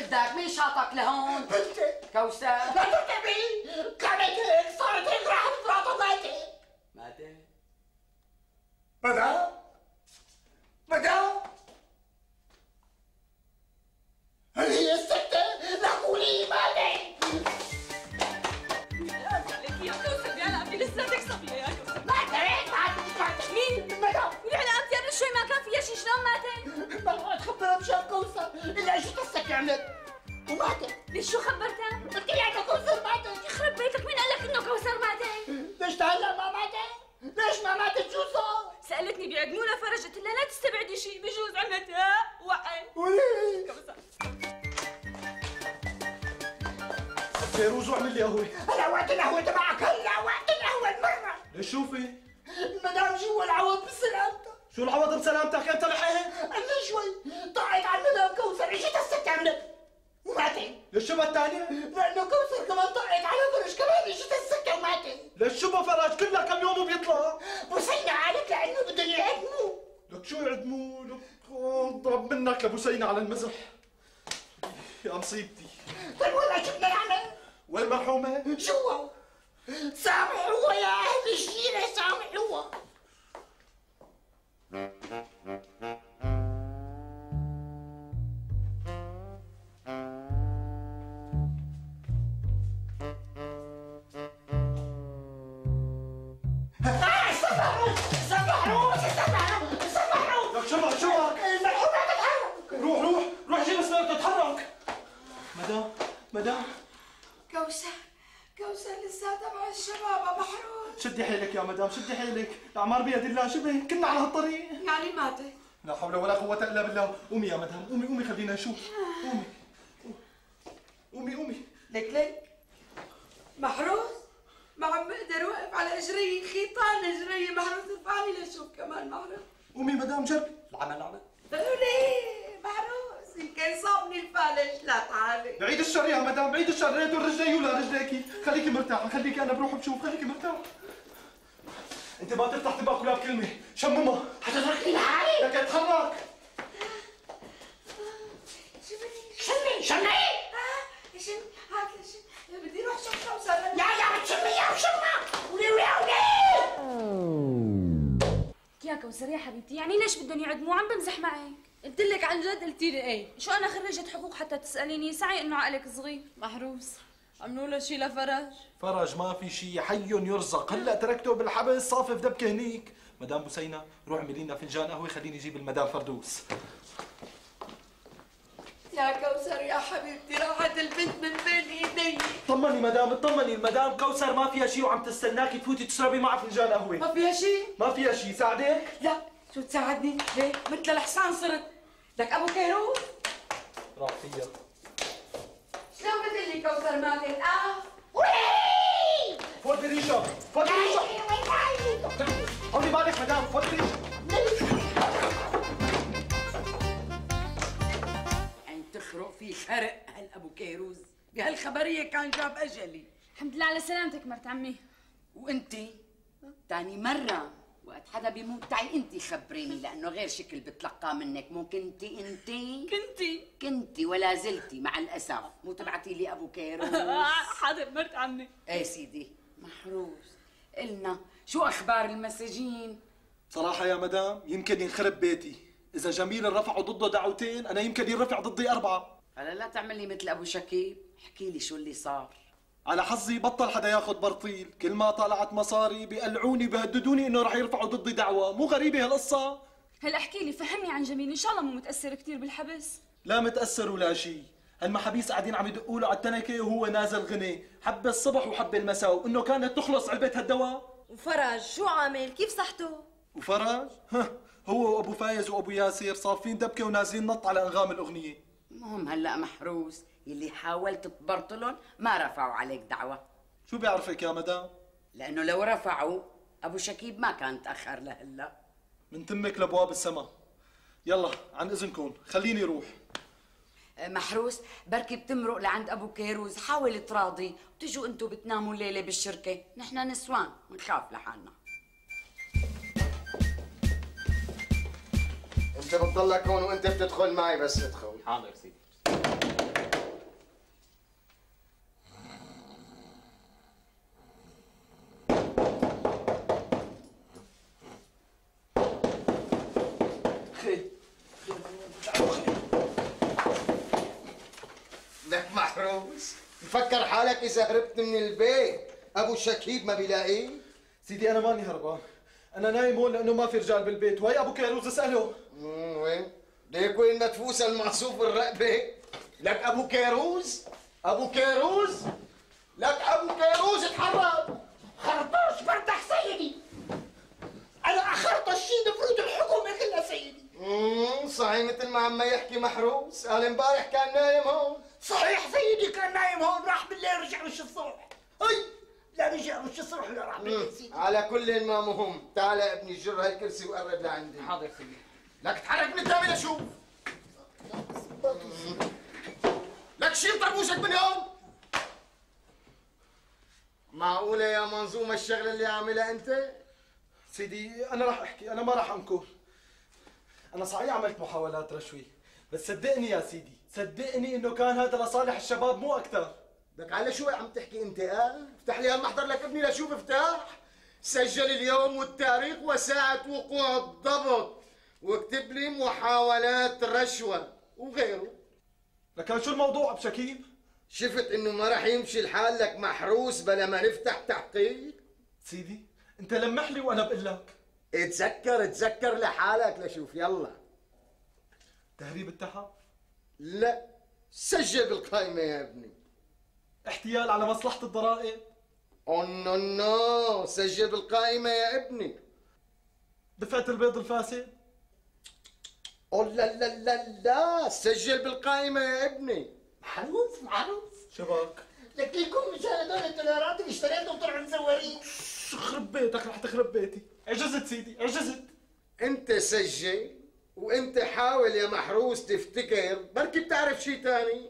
بدك؟ مين شاطك لهون؟ بنتي كوثر لا تركبي، كانت هيك صارت هيك راحت مراته ماتت. ماتت؟ مدام مدام هل هي الستة؟ لا قولي ماتت. لك يا كوثر يا لعبتي لساتك صبية يا كوثر. ماتت مين؟ مدام ولي على قبل شوي ما كان فيها شي، شلون ماتت؟ ما تخبرها مشان كوثر الا اجت السكة عملت وماتت. ليش شو خبرتها؟ قلت لها انه كوثر ماتت. يخرب بيتك، مين قال لك انه كوثر ماتت؟ ليش هلا ما ماتت؟ ليش ما ماتت؟ شو صار؟ سألتني بيعدموا لها فرج، قلت لها لا تستبعدي شيء، بجوز عملت وقعت. وليه؟ كوثر فيروز واعمل لي قهوة. هلا وقت القهوة تبعك، هلا وقت القهوة المرة. ليش شو في؟ المدام جوا العوض بسلامتك. شو العوض بسلامتك انت لحقت؟ قبل شوي طلعت على المدام كوثر، اجت الست عملت وماتت. ليش شو الثانية؟ لأنه كوثر كمان طلعت على فرج، كمان اجت الست وماتت. ليش شو فرج كلها كم يوم وبيطلع؟ بوسينة قالت لأنه بدهم يعدموه. لك شو يعدموا؟ لك ضرب منك ابو سينا على المزح. يا مصيبتي. طيب والله شو بدنا نعمل؟ والمرحومة؟ جوا. سامحوها يا أهل الجيرة، سامحوها. لك شو المرحومة تتحرك. روح جيب سنارة تتحرك. مدام كوثر لساتها مع الشباب محروس. شدي حيلك يا مدام، شدي حيلك، الأعمار بيد الله، شبه كنا على هالطريق. يعني ماتت؟ لا حول ولا قوة إلا بالله. قومي يا مدام، قومي خلينا نشوف. قومي. لك محروس؟ ما عم بقدر اوقف على اجري، خيطان اجري محروس، ارفعني لشوف كمان محروس. قومي مدام جربي. العمل ليه محروس؟ يمكن صابني الفالج. لا تعالي. بعيد الشر يا مدام، بعيد الشر، ريتو رجلي ولا رجليكي، خليكي مرتاحة، خليكي أنا بروح بشوف، خليكي مرتاحة. أنت ما تفتح تبقى ولا بكلمة، شممها. حتتركني لحالي؟ لك اتحرك. شمي هات بدي اروح شوف كوثر. يا بتشمي يا وشمها. ولي يا كوثر يا حبيبتي، يعني ليش بدهم يعدموا؟ عم بمزح معك. قلت لك عن جد، قلتي لي ايه؟ شو انا خريجة حقوق حتى تسأليني؟ سعي انه عقلك صغير. محروس عملوا له شيء لفرج؟ فرج ما في شيء، حي يرزق، هلا تركته بالحبس صافف دبكه هنيك. مدام بوسينة روح اعملي لنا فنجان قهوه، خليني اجيب المدام فردوس. يا كوثر يا حبيبتي، راحت البنت من بين ايدي. طمني مدام، اطمني، المدام كوثر ما فيها شيء وعم تستناكي تفوتي تشربي معها فنجان قهوه. ما فيها شيء؟ ما فيها شيء، ساعدك؟ لا، شو تساعدني؟ ليه؟ مثل الحصان صرت. لك ابو كيروز؟ راح فيها. شلون بتقلي كوثر ماتت؟ فوت بريشه، فوت بريشه. حولي بالك مدام، فوت بريشه. يعني تخرق في خرق هالابو كيروز، بهالخبريه كان جاب اجلي. الحمد لله على سلامتك مرت عمي. وانتي تاني مره وقت حدا بيموت تعي انتي خبريني، لانه غير شكل بتلقاه منك. مو انتي كنتي ولا زلتي مع الاسف. مو تبعتي لي ابو كيروز. حاضر مرت عمي. ايه سيدي محروس، قلنا شو اخبار المساجين؟ صراحه يا مدام يمكن ينخرب بيتي، اذا جميل رفعوا ضده دعوتين انا يمكن ينرفع ضدي 4. هلا لا تعملي مثل ابو شكيب، احكي لي شو اللي صار. على حظي بطل حدا ياخذ برطيل، كل ما طلعت مصاري بيقلعوني بيهددوني انه رح يرفعوا ضدي دعوه. مو غريبه هالقصه؟ هلا احكي لي، فهمني عن جميل، ان شاء الله مو متاثر كثير بالحبس. لا متاثر ولا شيء، هالمحابيس قاعدين عم يدقوا له على التنكه وهو نازل غني، حبه الصبح وحبه المساء، وانه كانت تخلص علبه هالدواء. وفرج شو عامل؟ كيف صحته؟ وفرج؟ هو وابو فايز وابو ياسر صافين دبكه ونازلين نط على انغام الاغنيه. المهم هلا محروس، يلي حاولت تبرطلهم ما رفعوا عليك دعوه. شو بيعرفك يا مدام؟ لانه لو رفعوا ابو شكيب ما كان تاخر لهلا. من تمك لابواب السما. يلا عن اذنكم خليني روح. محروس بركي بتمرق لعند ابو كيروز، حاول تراضي وتجوا انتوا بتناموا الليله بالشركه، نحن نسوان ونخاف لحالنا. انت بتضلك هون وانت بتدخل معي بس ادخل. حاضر سيدي. لك محروس، مفكر حالك اذا هربت من البيت ابو شكيب ما بيلاقيك؟ سيدي انا ماني هربان، انا نايم هون لانه ما في رجال بالبيت، وهي ابو كيروز اساله. وين؟ ليك وين ما تفوس المعصوف الرقبه؟ لك ابو كيروز؟ ابو كيروز؟ لك ابو كيروز اتحرك! خرطوش بردح سيدي، انا اخرطش شي بفروض الحكومه كلها سيدي. صحيح مثل ما عم يحكي محروس، قال امبارح كان نايم هون. صحيح سيدي كان نايم هون، راح بالليل رجع وش الصبح. اي لا رجع وش الصبح ولا راح بالليل سيدي. على كل ما مهم، تعال يا ابني جر هالكرسي وقرب لعندي. حاضر سيدي. لك تحرك من قدامي لشوف. لك شيل طربوشك من هون. معقولة يا منظومة الشغلة اللي عاملها أنت؟ سيدي انا راح احكي، انا ما راح انكر. انا صحيح عملت محاولات رشوي، بس صدقني يا سيدي، صدقني انه كان هذا لصالح الشباب مو اكثر. لك على شو عم تحكي أنت؟ افتح لي هالمحضر لك ابني لشوف. افتح سجل اليوم والتاريخ وساعة وقوع الضبط، واكتب لي محاولات رشوة وغيره. لكن شو الموضوع بشكيب؟ شفت انه ما راح يمشي الحال لك محروس بلا ما نفتح تحقيق؟ سيدي انت لمح لي وانا بقول لك. اتذكر لحالك لشوف. يلا. تهريب التحف؟ لا، سجل بالقائمة يا ابني. احتيال على مصلحة الضرائب؟ نو، سجل بالقائمة يا ابني. دفعة البيض الفاسد؟ لا، سجل بالقائمة يا ابني. محروس شباك لك ليكم مشان هدول الدولارات اللي اشتريتهم طلعوا مزورين. خرب بيتك، رح تخرب بيتي. عجزت سيدي، عجزت. انت سجل وانت حاول يا محروس تفتكر، بركي بتعرف شيء ثاني.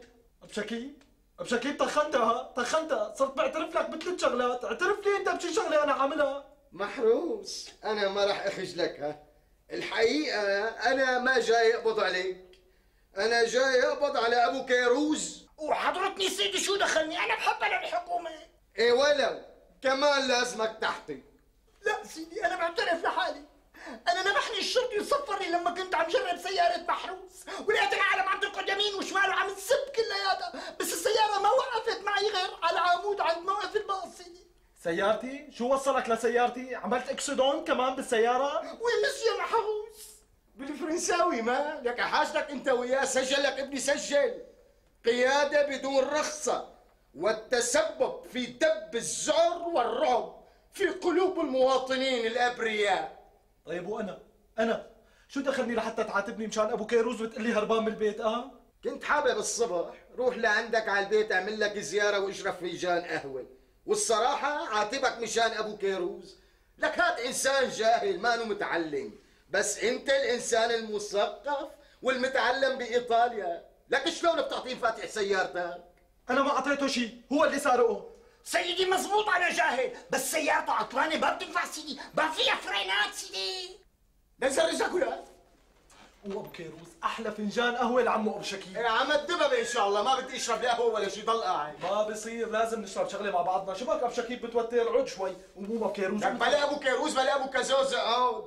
بشكيب طخنتها، صرت بعترف لك بثلاث شغلات، اعترف لي انت بشي شغله انا عاملها. محروس انا ما راح اخجلك. الحقيقة انا ما جاي اقبض عليك، انا جاي اقبض على ابو كيروز. وحضرتني سيدي شو دخلني؟ انا بحبها للحكومه. ايه ولو كمان لازمك تحتي. لا سيدي انا بعترف لحالي، انا نبحني الشرطي وصفرني لما كنت عم جرب سياره محروس، ولقيت العالم عم تركض يمين وشمال وعم تسب كلياتها، بس السياره ما وقفت معي غير على عمود عند موقف الباص سيدي. سيارتي؟ شو وصلك لسيارتي؟ عملت اكسدون كمان بالسياره؟ وين مسيو محروس؟ بالفرنساوي ما لك حاجتك انت وياه. سجل لك ابني، سجل. قيادة بدون رخصة والتسبب في دب الذعر والرعب في قلوب المواطنين الأبرياء. طيب وأنا شو دخلني لحتى تعاتبني مشان أبو كيروز وتقول لي هربان من البيت؟ كنت حابب الصبح روح لعندك على البيت اعمل لك زيارة واشرب فنجان قهوة، والصراحة عاتبك مشان أبو كيروز. لك هاد إنسان جاهل مانو متعلم، بس أنت الإنسان المثقف والمتعلم بإيطاليا. لك شلون بتعطيه فاتح سيارتك؟ أنا ما أعطيته شيء، هو اللي سارقه. سيدي مزبوط أنا جاهل، بس سيارته عطلانة ما بتنفع سيدي، ما فيها فرينات سيدي. نزل رجلك ولا؟ وأبو كيروز أحلى فنجان قهوة لعمو أبو شكيب. إيه عم الدبب إن شاء الله، ما بدي أشرب لا قهوة ولا شيء، ضل قاعد. ما بصير، لازم نشرب شغلة مع بعضنا. شو بك أبو شكيب بتوتر؟ عود شوي، ومو أبو كيروز. لك بلا أبو كيروز بلا أبو كزوز عود.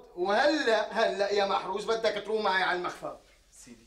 وهلا يا محروس بدك تروح معي على المخفر. سيدي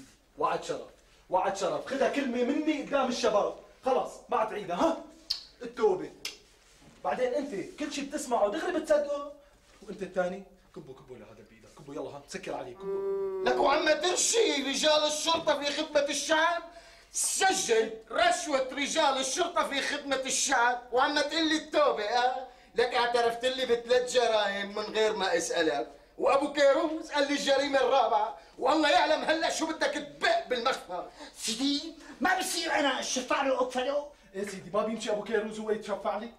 وعد شرف، خذها كلمة مني قدام الشباب، خلاص ما عاد تعيدها. التوبة. بعدين أنت كل شيء بتسمعه دغري بتصدقه، وأنت الثاني كبوا لهذا بإيدك، كبوا يلا سكر عليه كبوا. لك وعم ترشي رجال الشرطة في خدمة الشعب؟ سجل رشوة رجال الشرطة في خدمة الشعب وعم تقول لي التوبة. لك اعترفت لي ب3 جرائم من غير ما اسألك، وأبو كيروز قال لي الجريمة الرابعة، والله يعلم هلا شو بدك تبق بالمخفر. سيدي ما بصير أنا أشفع له وأقفله. إيه سيدي ما بيمشي أبو كيروز هو يتشفع لي؟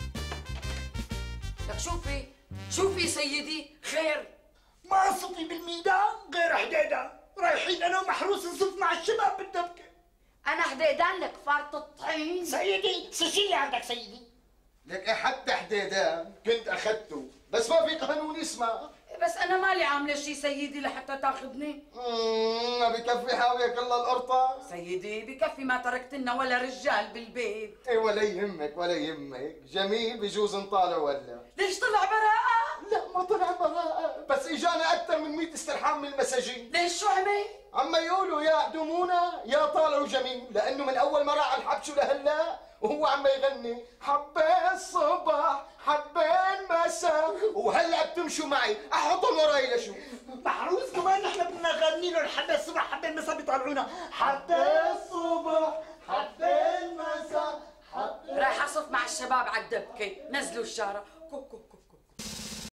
لك شوفي سيدي خير. ما صوتي بالميدان غير حديدان، رايحين أنا ومحروس نصف مع الشباب بالدبكة. أنا حديدان لك فارط الطحين. سيدي سجلي عندك سيدي. لك حتى حديدان كنت أخذته، بس ما في قانون اسمه. بس أنا مالي عاملة شي سيدي لحتى تاخذني. ما بكفي حاويك الله القرطة؟ سيدي بكفي ما تركت لنا ولا رجال بالبيت. ايه ولا يهمك، جميل بجوز انطالع ولا؟ ليش طلع براءة؟ لا ما طلع براءة، بس اجانا أكثر من 100 استرحام من المساجين. ليش شو عمل؟ عم يقولوا يا قدومونا يا طالعوا جميل، لانه من اول ما راح الحبش لهلا وهو عم يغني حبين الصبح حبين مساء، وهلا بتمشوا معي احطهم وراي لشوف. محروس كمان نحن بدنا نغني له حبين الصبح حبين مساء بيطلعونا حبين الصبح حبين مساء. رايح اصف مع الشباب على الدبكه، نزلوا الشارع كوكو